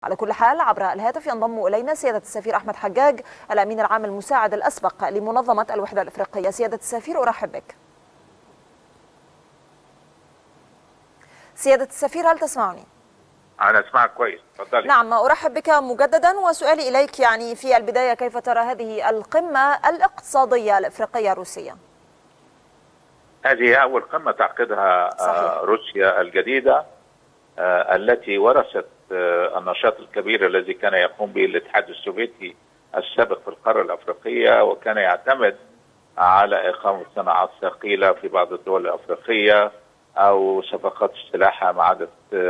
على كل حال عبر الهاتف ينضم إلينا سيادة السفير أحمد حجاج الأمين العام المساعد الأسبق لمنظمة الوحدة الإفريقية. سيادة السفير أرحب بك. سيادة السفير هل تسمعني؟ أنا أسمعك كويس، تفضلي. نعم، أرحب بك مجددا، وسؤالي إليك في البداية كيف ترى هذه القمة الاقتصادية الإفريقية الروسية؟ هذه أول قمة تعقدها روسيا الجديدة التي ورثت النشاط الكبير الذي كان يقوم به الاتحاد السوفيتي السابق في القارة الأفريقية، وكان يعتمد على إقامة صناعات ثقيلة في بعض الدول الأفريقية أو صفقات السلاح مع عدد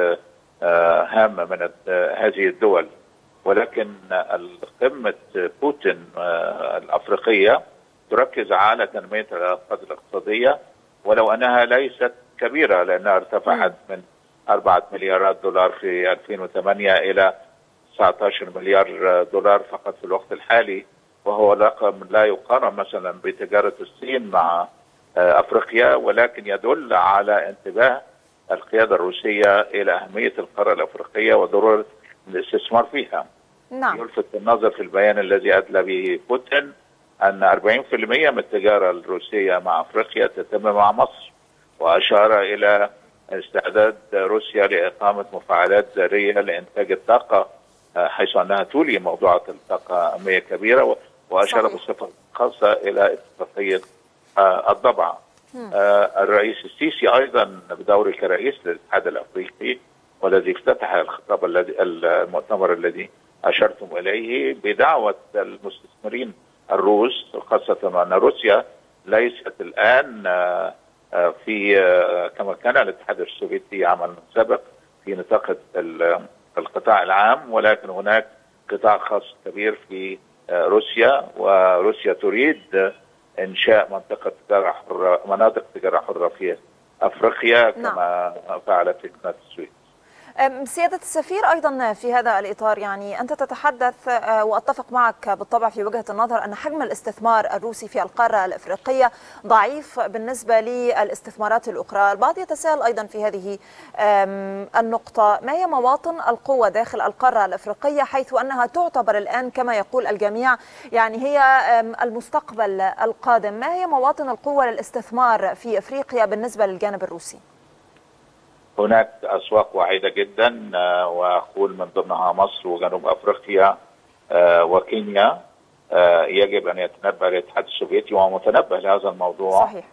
هامة من هذه الدول. ولكن قمة بوتين الأفريقية تركز على تنمية العلاقات الاقتصادية، ولو أنها ليست كبيرة لأنها ارتفعت من 4 مليارات دولار في 2008 إلى 19 مليار دولار فقط في الوقت الحالي، وهو رقم لا يقارن مثلا بتجارة الصين مع أفريقيا، ولكن يدل على انتباه القيادة الروسية إلى أهمية القارة الأفريقية وضرورة الاستثمار فيها. نعم. يلفت النظر في البيان الذي أدلى به بوتين أن 40% من التجارة الروسية مع أفريقيا تتم مع مصر، وأشار إلى استعداد روسيا لإقامة مفاعلات ذرية لإنتاج الطاقة، حيث أنها تولي موضوعات الطاقة أهمية كبيرة، وأشار بصفة خاصة إلى اتفاقية الضبعة. الرئيس السيسي أيضا بدوره كرئيس للاتحاد الأفريقي، والذي افتتح الخطاب المؤتمر الذي أشرتم إليه بدعوة المستثمرين الروس، خاصة أن روسيا ليست الآن في كما كان الاتحاد السوفيتي عمل سابق في نطاق القطاع العام، ولكن هناك قطاع خاص كبير في روسيا، وروسيا تريد إنشاء مناطق تجارة حرة في أفريقيا كما فعلت في قناة السويس. سيادة السفير أيضا في هذا الإطار أنت تتحدث وأتفق معك بالطبع في وجهة النظر أن حجم الاستثمار الروسي في القارة الأفريقية ضعيف بالنسبة للاستثمارات الأخرى. البعض يتساءل أيضا في هذه النقطة، ما هي مواطن القوة داخل القارة الأفريقية، حيث أنها تعتبر الآن كما يقول الجميع هي المستقبل القادم؟ ما هي مواطن القوة للاستثمار في أفريقيا بالنسبة للجانب الروسي؟ هناك أسواق واعدة جدا، وأقول من ضمنها مصر وجنوب أفريقيا وكينيا. يجب أن يتنبه الاتحاد السوفيتي ومتنبه لهذا الموضوع. صحيح.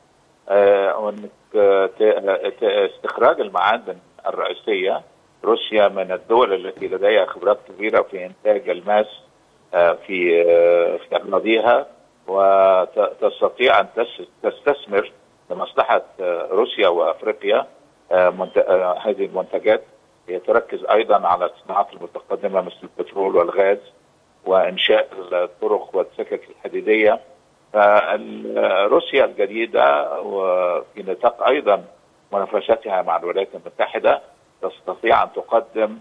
استخراج المعادن الرئيسية، روسيا من الدول التي لديها خبرات كبيرة في إنتاج الماس في أراضيها، وتستطيع أن تستثمر لمصلحة روسيا وأفريقيا هذه المنتجات. تركز أيضا على الصناعات المتقدمة مثل البترول والغاز وإنشاء الطرق والسكك الحديدية. فروسيا الجديدة وفي نطاق أيضا منافستها مع الولايات المتحدة تستطيع أن تقدم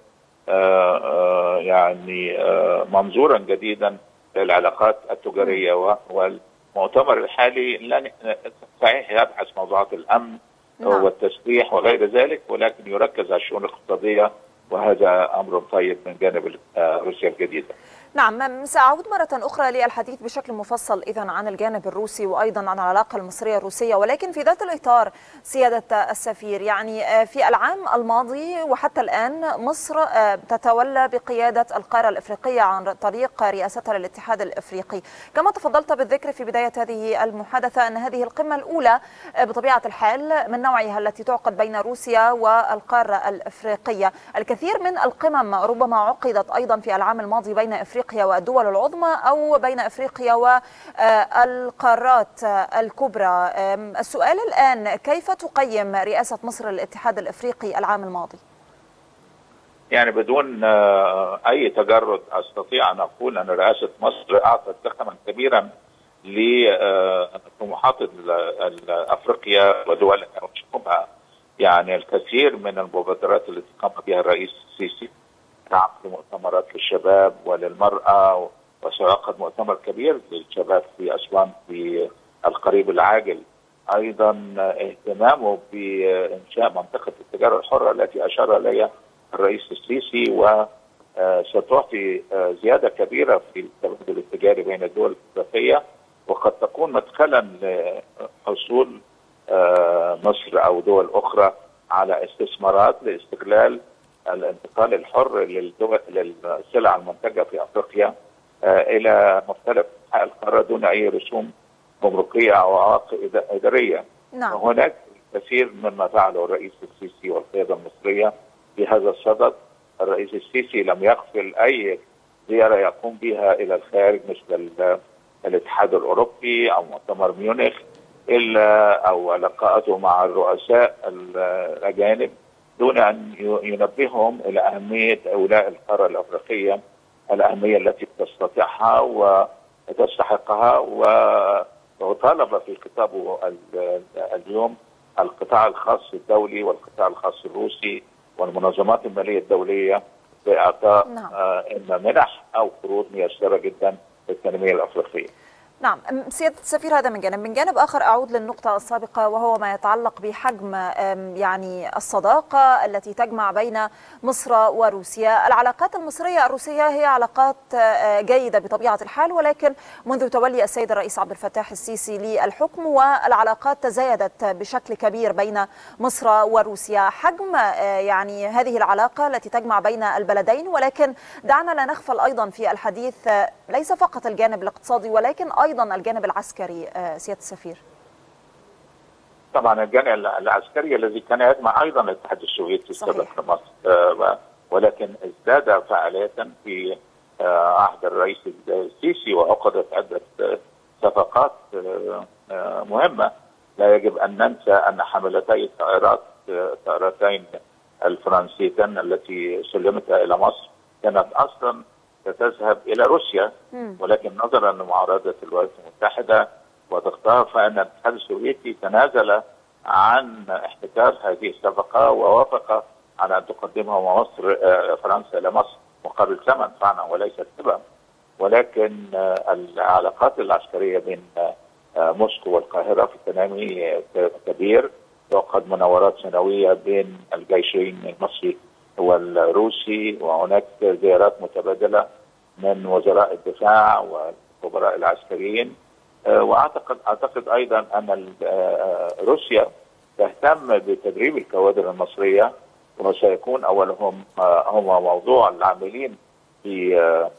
منظورا جديدا للعلاقات التجارية. والمؤتمر الحالي صحيح يبحث موضوعات الأمن والتسليح وغير ذلك، ولكن يركز على الشؤون الاقتصادية، وهذا أمر طيب من جانب روسيا الجديدة. نعم، سأعود مرة أخرى للحديث بشكل مفصل إذن عن الجانب الروسي وأيضا عن العلاقة المصرية الروسية، ولكن في ذات الإطار سيادة السفير في العام الماضي وحتى الآن مصر تتولى بقيادة القارة الإفريقية عن طريق رئاستها للاتحاد الإفريقي. كما تفضلت بالذكر في بداية هذه المحادثة أن هذه القمة الأولى بطبيعة الحال من نوعها التي تعقد بين روسيا والقارة الإفريقية. الكثير من القمم ربما عقدت أيضا في العام الماضي بين أفريقيا والدول العظمى أو بين أفريقيا والقارات الكبرى. السؤال الآن، كيف تقيم رئاسة مصر للاتحاد الإفريقي العام الماضي؟ بدون أي تجرد أستطيع أن أقول أن رئاسة مصر أعطت زخما كبيرا لطموحات أفريقيا ودولها وشعوبها. الكثير من المبادرات التي قام بها الرئيس السيسي، عقد مؤتمرات للشباب وللمرأة، وسيعقد مؤتمر كبير للشباب في أسوان في القريب العاجل. أيضا اهتمامه بإنشاء منطقة التجارة الحرة التي أشار إليها الرئيس السيسي، ستعطي زياده كبيره في التبادل التجاري بين الدول الافريقيه، وقد تكون مدخلا لحصول مصر او دول اخرى على استثمارات لاستغلال الانتقال الحر للسلع المنتجه في افريقيا الى مختلف انحاء القاره دون اي رسوم جمركيه او عوائق اداريه. نعم. وهناك كثير مما فعله الرئيس السيسي والقياده المصريه في هذا الصدد. الرئيس السيسي لم يغفل اي زياره يقوم بها الى الخارج مثل الاتحاد الاوروبي او مؤتمر ميونخ الا او لقاءاته مع الرؤساء الاجانب دون ان ينبههم الى اهميه اولاء القاره الافريقيه، الاهميه التي تستطيعها وتستحقها. وطالب في خطابه اليوم القطاع الخاص الدولي والقطاع الخاص الروسي والمنظمات الماليه الدوليه باعطاء اما منح او قروض ميسره جدا للتنميه الافريقيه. نعم سيادة السفير، هذا من جانب آخر أعود للنقطة السابقة وهو ما يتعلق بحجم يعني الصداقة التي تجمع بين مصر وروسيا. العلاقات المصرية الروسية هي علاقات جيدة بطبيعة الحال، ولكن منذ تولي السيد الرئيس عبد الفتاح السيسي للحكم والعلاقات تزايدت بشكل كبير بين مصر وروسيا. حجم يعني هذه العلاقة التي تجمع بين البلدين، ولكن دعنا لا نغفل أيضا في الحديث ليس فقط الجانب الاقتصادي ولكن أيضا الجانب العسكري سيادة السفير. طبعا الجانب العسكري الذي كان يجمع أيضا الاتحاد السوفيتي السابق لمصر، ولكن ازداد فعالية في عهد الرئيس السيسي وعقدت عدة صفقات مهمة. لا يجب أن ننسى أن حملتي الطائرتين الفرنسيتين التي سلمتها إلى مصر كانت أصلا ستذهب إلى روسيا، ولكن نظرا لمعارضة الولايات المتحدة وضغطها فإن الاتحاد السوفيتي تنازل عن احتكار هذه الصفقة ووافق على أن تقدمها مصر فرنسا إلى مصر مقابل ثمن فعلا وليس تبا. ولكن العلاقات العسكرية بين موسكو والقاهرة في تنامي كبير، توقد مناورات سنوية بين الجيشين المصري والروسي، وهناك زيارات متبادلة من وزراء الدفاع والخبراء العسكريين. واعتقد ايضا ان روسيا تهتم بتدريب الكوادر المصريه، وسيكون اولهم هم موضوع العاملين في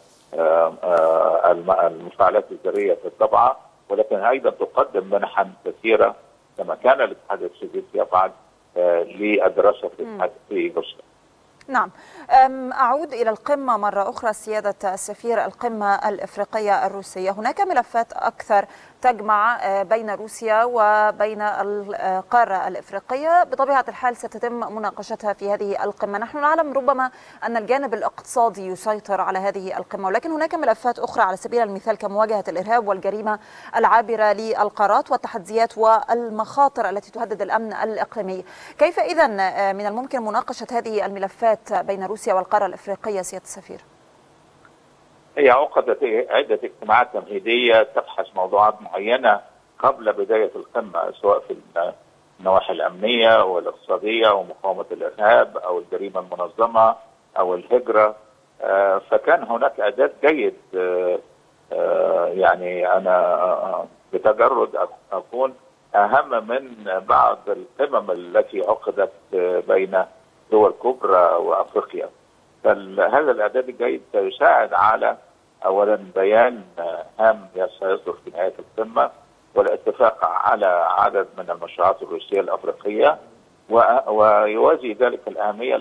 المفاعلات الذريه في الضبعه، ولكن ايضا تقدم منحا كثيره كما كان الاتحاد السوفيتي يفعل للدراسه في روسيا. نعم. أعود إلى القمة مرة أخرى سيادة السفير، القمة الإفريقية الروسية. هناك ملفات أكثر تجمع بين روسيا وبين القارة الإفريقية، بطبيعة الحال ستتم مناقشتها في هذه القمة. نحن نعلم ربما أن الجانب الاقتصادي يسيطر على هذه القمة، ولكن هناك ملفات أخرى على سبيل المثال كمواجهة الإرهاب والجريمة العابرة للقارات والتحديات والمخاطر التي تهدد الأمن الإقليمي. كيف إذن من الممكن مناقشة هذه الملفات بين روسيا والقارة الإفريقية سيادة السفير؟ هي عقدت عدة اجتماعات تمهيدية تبحث موضوعات معينة قبل بداية القمة، سواء في النواحي الأمنية والاقتصادية ومقاومة الإرهاب أو الجريمة المنظمة أو الهجرة. فكان هناك إعداد جيد. يعني أنا بتجرد أكون أهم من بعض القمم التي عقدت بين دول كبرى وأفريقيا. فهذا الإعداد الجيد سيساعد على أولا بيان هام سيصدر في نهاية القمة والاتفاق على عدد من المشروعات الروسية الأفريقية، ويوازي ذلك الأهمية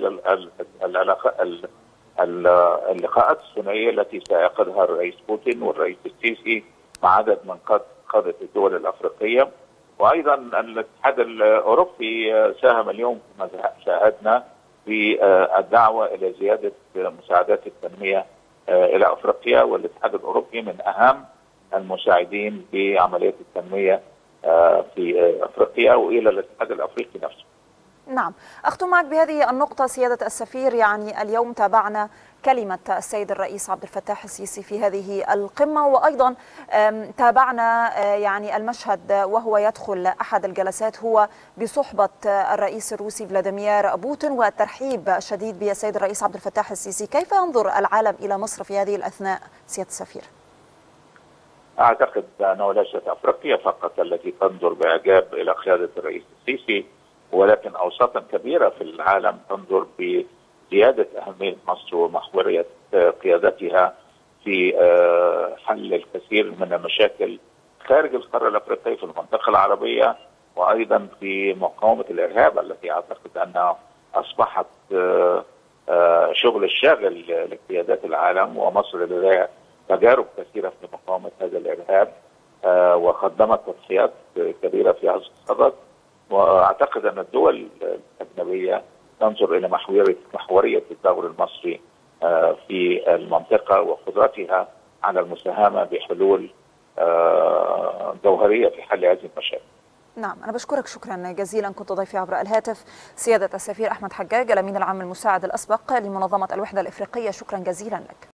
اللقاءات الثنائية التي سيعقدها الرئيس بوتين والرئيس السيسي مع عدد من قادة الدول الأفريقية. وأيضا الاتحاد الأوروبي ساهم اليوم كما شاهدنا في الدعوة إلى زيادة مساعدات التنمية إلى أفريقيا، والاتحاد الأوروبي من أهم المساعدين بعملية التنمية في أفريقيا وإلى الاتحاد الأفريقي نفسه. نعم، أختم معك بهذه النقطة سيادة السفير. يعني اليوم تابعنا كلمة السيد الرئيس عبد الفتاح السيسي في هذه القمة، وأيضا تابعنا يعني المشهد وهو يدخل أحد الجلسات هو بصحبة الرئيس الروسي فلاديمير بوتين، والترحيب الشديد بالسيد الرئيس عبد الفتاح السيسي. كيف ينظر العالم إلى مصر في هذه الأثناء سيادة السفير؟ أعتقد أنه ليست أفريقيا فقط التي تنظر بإعجاب إلى قيادة الرئيس السيسي، ولكن أوساطا كبيرة في العالم تنظر بزيادة أهمية مصر ومحورية قيادتها في حل الكثير من المشاكل خارج القارة الأفريقية في المنطقة العربية، وأيضا في مقاومة الإرهاب التي أعتقد أنها أصبحت شغل الشاغل لقيادات العالم، ومصر لديها تجارب كثيرة في مقاومة هذا الإرهاب وقدمت تضحيات كبيرة في هذا الصدد. وأعتقد أن الدول الأجنبية تنظر إلى محورية الدور المصري في المنطقة وقدرتها على المساهمة بحلول جوهرية في حل هذه المشاكل. نعم، أنا بشكرك شكرا جزيلا. كنت ضيفي عبر الهاتف سيادة السفير أحمد حجاج، الأمين العام المساعد الأسبق لمنظمة الوحدة الإفريقية. شكرا جزيلا لك.